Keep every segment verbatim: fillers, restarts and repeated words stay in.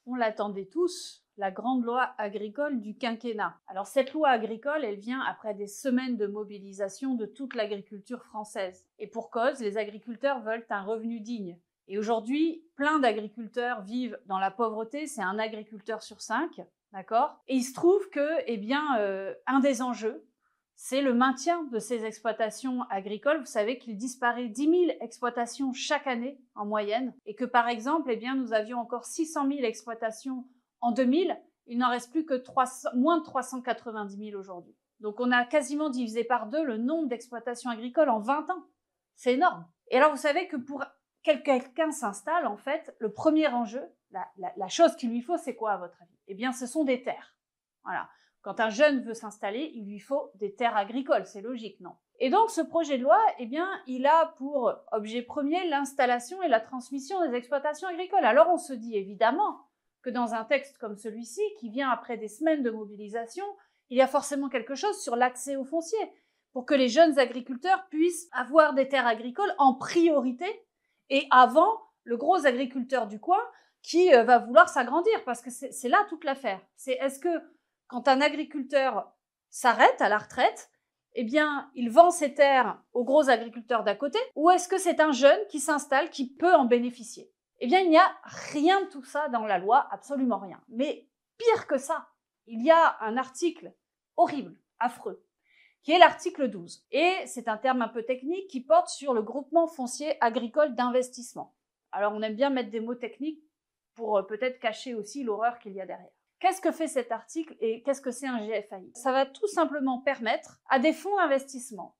on l'attendait tous, la grande loi agricole du quinquennat. Alors cette loi agricole, elle vient après des semaines de mobilisation de toute l'agriculture française. Et pour cause, les agriculteurs veulent un revenu digne. Et aujourd'hui, plein d'agriculteurs vivent dans la pauvreté, c'est un agriculteur sur cinq, d'accord ? Et il se trouve que, eh bien, euh, un des enjeux, c'est le maintien de ces exploitations agricoles. Vous savez qu'il disparaît dix mille exploitations chaque année en moyenne et que par exemple, eh bien, nous avions encore six cent mille exploitations en deux mille. Il n'en reste plus que trois cents, moins de trois cent quatre-vingt-dix mille aujourd'hui. Donc on a quasiment divisé par deux le nombre d'exploitations agricoles en vingt ans. C'est énorme. Et alors vous savez que pour que quelqu'un s'installe, en fait, le premier enjeu, la, la, la chose qu'il lui faut, c'est quoi à votre avis ? Eh bien, ce sont des terres. Voilà. Quand un jeune veut s'installer, il lui faut des terres agricoles, c'est logique, non ? Et donc, ce projet de loi, eh bien, il a pour objet premier l'installation et la transmission des exploitations agricoles. Alors, on se dit évidemment que dans un texte comme celui-ci, qui vient après des semaines de mobilisation, il y a forcément quelque chose sur l'accès au foncier, pour que les jeunes agriculteurs puissent avoir des terres agricoles en priorité et avant le gros agriculteur du coin qui va vouloir s'agrandir, parce que c'est, c'est là toute l'affaire. C'est est-ce que quand un agriculteur s'arrête à la retraite, eh bien, il vend ses terres aux gros agriculteurs d'à côté, ou est-ce que c'est un jeune qui s'installe, qui peut en bénéficier ? Eh bien, il n'y a rien de tout ça dans la loi, absolument rien. Mais pire que ça, il y a un article horrible, affreux, qui est l'article douze. Et c'est un terme un peu technique qui porte sur le groupement foncier agricole d'investissement. Alors, on aime bien mettre des mots techniques pour peut-être cacher aussi l'horreur qu'il y a derrière. Qu'est-ce que fait cet article et qu'est-ce que c'est un G F A I ? Ça va tout simplement permettre à des fonds d'investissement,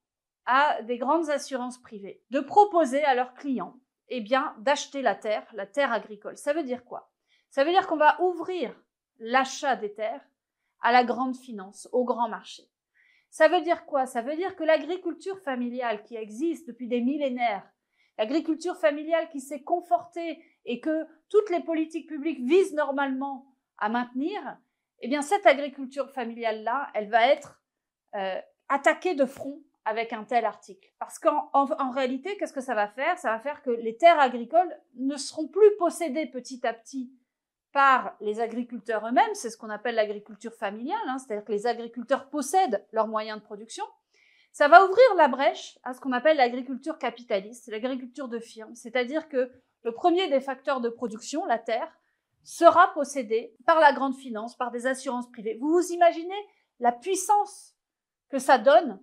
à des grandes assurances privées, de proposer à leurs clients, eh bien, d'acheter la terre, la terre agricole. Ça veut dire quoi ? Ça veut dire qu'on va ouvrir l'achat des terres à la grande finance, au grand marché. Ça veut dire quoi ? Ça veut dire que l'agriculture familiale qui existe depuis des millénaires, l'agriculture familiale qui s'est confortée et que toutes les politiques publiques visent normalement à maintenir, eh bien cette agriculture familiale-là, elle va être euh, attaquée de front avec un tel article. Parce qu'en en, en réalité, qu'est-ce que ça va faire ? Ça va faire que les terres agricoles ne seront plus possédées petit à petit par les agriculteurs eux-mêmes, c'est ce qu'on appelle l'agriculture familiale, hein, c'est-à-dire que les agriculteurs possèdent leurs moyens de production. Ça va ouvrir la brèche à ce qu'on appelle l'agriculture capitaliste, l'agriculture de firme, c'est-à-dire que le premier des facteurs de production, la terre, sera possédé par la grande finance, par des assurances privées. Vous vous imaginez la puissance que ça donne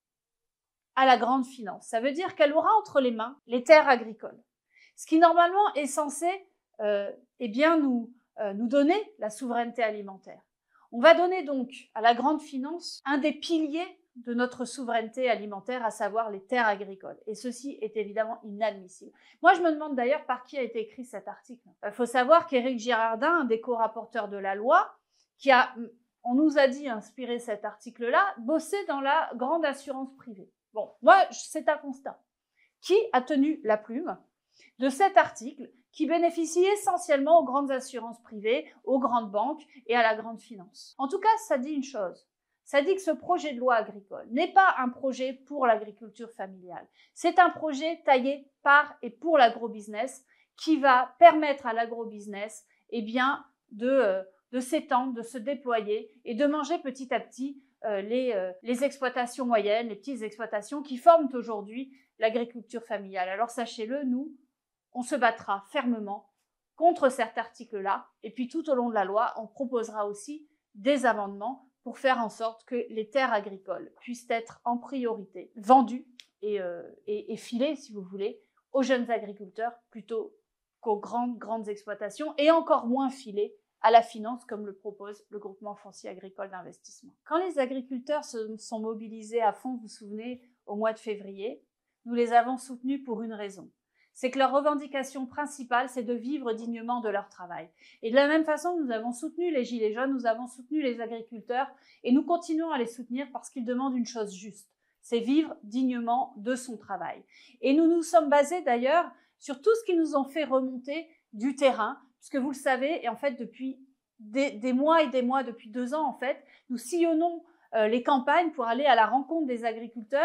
à la grande finance. Ça veut dire qu'elle aura entre les mains les terres agricoles, ce qui normalement est censé euh, eh bien nous, euh, nous donner la souveraineté alimentaire. On va donner donc à la grande finance un des piliers de notre souveraineté alimentaire, à savoir les terres agricoles. Et ceci est évidemment inadmissible. Moi, je me demande d'ailleurs par qui a été écrit cet article. Il faut savoir qu'Éric Girardin, un des co-rapporteurs de la loi, qui a, on nous a dit, inspiré cet article-là, bossait dans la grande assurance privée. Bon, moi, c'est un constat. Qui a tenu la plume de cet article qui bénéficie essentiellement aux grandes assurances privées, aux grandes banques et à la grande finance? En tout cas, ça dit une chose. Ça dit que ce projet de loi agricole n'est pas un projet pour l'agriculture familiale. C'est un projet taillé par et pour l'agrobusiness qui va permettre à l'agrobusiness, eh bien, de, euh, de s'étendre, de se déployer et de manger petit à petit euh, les, euh, les exploitations moyennes, les petites exploitations qui forment aujourd'hui l'agriculture familiale. Alors sachez-le, nous, on se battra fermement contre cet article-là et puis tout au long de la loi, on proposera aussi des amendements pour faire en sorte que les terres agricoles puissent être en priorité vendues et, euh, et, et filées, si vous voulez, aux jeunes agriculteurs plutôt qu'aux grandes, grandes exploitations et encore moins filées à la finance comme le propose le groupement foncier agricole d'investissement. Quand les agriculteurs se sont mobilisés à fond, vous vous souvenez, au mois de février, nous les avons soutenus pour une raison. C'est que leur revendication principale, c'est de vivre dignement de leur travail. Et de la même façon que nous avons soutenu les Gilets jaunes, nous avons soutenu les agriculteurs et nous continuons à les soutenir parce qu'ils demandent une chose juste, c'est vivre dignement de son travail. Et nous nous sommes basés d'ailleurs sur tout ce qu'ils nous ont fait remonter du terrain, puisque vous le savez, et en fait depuis des, des mois et des mois, depuis deux ans en fait, nous sillonnons euh, les campagnes pour aller à la rencontre des agriculteurs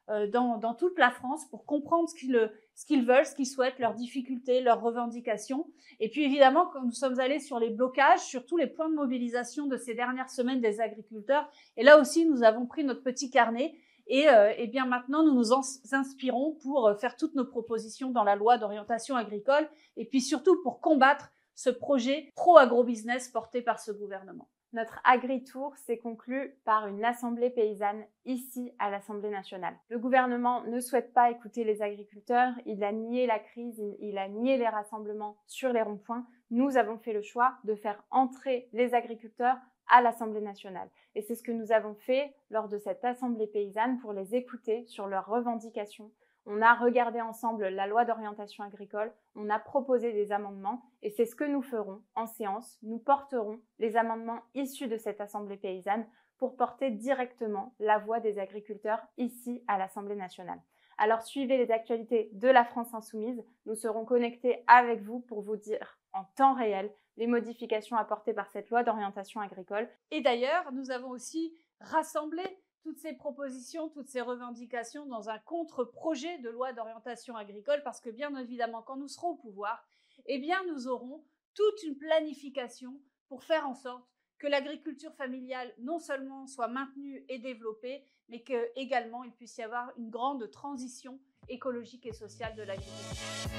euh, dans, dans toute la France pour comprendre ce qu'ils, ce qu'ils veulent, ce qu'ils souhaitent, leurs difficultés, leurs revendications. Et puis évidemment, quand nous sommes allés sur les blocages, sur tous les points de mobilisation de ces dernières semaines des agriculteurs, et là aussi nous avons pris notre petit carnet et, euh, et bien maintenant nous nous en inspirons pour faire toutes nos propositions dans la loi d'orientation agricole et puis surtout pour combattre ce projet pro-agrobusiness porté par ce gouvernement. Notre Agri-Tour s'est conclu par une assemblée paysanne ici à l'Assemblée nationale. Le gouvernement ne souhaite pas écouter les agriculteurs, il a nié la crise, il a nié les rassemblements sur les ronds-points. Nous avons fait le choix de faire entrer les agriculteurs à l'Assemblée nationale. Et c'est ce que nous avons fait lors de cette assemblée paysanne pour les écouter sur leurs revendications. On a regardé ensemble la loi d'orientation agricole, on a proposé des amendements et c'est ce que nous ferons en séance. Nous porterons les amendements issus de cette assemblée paysanne pour porter directement la voix des agriculteurs ici à l'Assemblée nationale. Alors suivez les actualités de la France Insoumise, nous serons connectés avec vous pour vous dire en temps réel les modifications apportées par cette loi d'orientation agricole. Et d'ailleurs, nous avons aussi rassemblé toutes ces propositions, toutes ces revendications dans un contre-projet de loi d'orientation agricole parce que bien évidemment, quand nous serons au pouvoir, eh bien, nous aurons toute une planification pour faire en sorte que l'agriculture familiale non seulement soit maintenue et développée, mais qu'également il puisse y avoir une grande transition écologique et sociale de l'agriculture.